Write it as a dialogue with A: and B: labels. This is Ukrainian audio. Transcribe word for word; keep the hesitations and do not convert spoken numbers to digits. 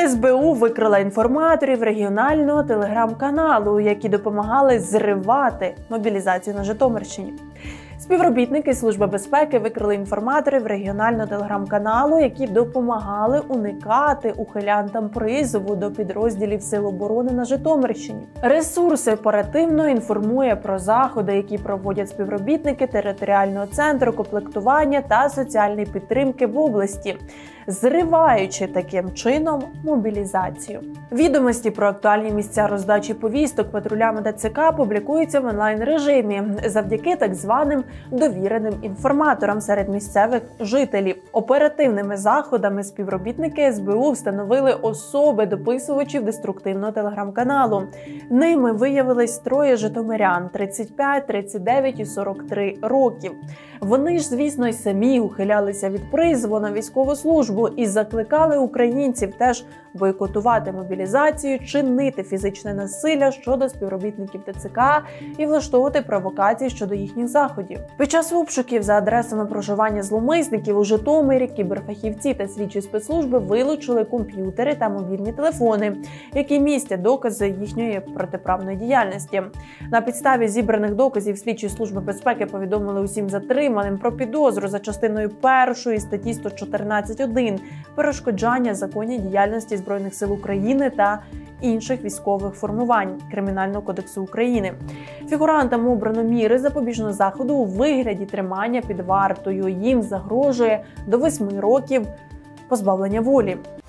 A: ес бе у викрила інформаторів регіонального телеграм-каналу, які допомагали зривати мобілізацію на Житомирщині. Співробітники Служби безпеки викрили інформаторів регіонального телеграм-каналу, які допомагали уникати ухилянтам призову до підрозділів Сил оборони на Житомирщині. Ресурс оперативно інформує про заходи, які проводять співробітники територіального центру комплектування та соціальної підтримки в області, зриваючи таким чином мобілізацію. Відомості про актуальні місця роздачі повісток патрулями де це ка публікуються в онлайн-режимі завдяки так званим довіреним інформаторам серед місцевих жителів. Оперативними заходами співробітники ес бе у встановили особи дописувачів деструктивного телеграм-каналу. Ними виявились троє житомирян – тридцять п'ять, тридцять дев'ять і сорок три років. Вони ж, звісно, й самі ухилялися від призову на військову службу і закликали українців теж бойкотувати мобілізацію, чинити фізичне насилля щодо співробітників те це ка і влаштовувати провокації щодо їхніх заходів. Під час обшуків за адресами проживання зловмисників у Житомирі кіберфахівці та слідчі спецслужби вилучили комп'ютери та мобільні телефони, які містять докази їхньої протиправної діяльності. На підставі зібраних доказів слідчі служби безпеки повідомили усім затриманим про підозру за частиною першої статті сто чотирнадцять один «Перешкоджання законній діяльності Збройних сил України та інших військових формувань Кримінального кодексу України. Фігурантам обрано міри запобіжного заходу у вигляді тримання під вартою. Їм загрожує до восьми років позбавлення волі.